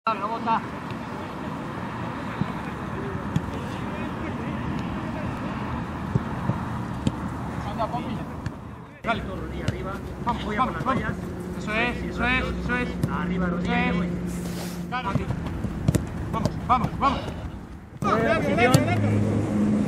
No bota. Anda, Popi. Dale. Rodilla arriba. Vamos, voy a vamos, por las vamos. vallas. Eso es. Arriba, rodilla. Eso es. Voy. Aquí. Vamos. Posición.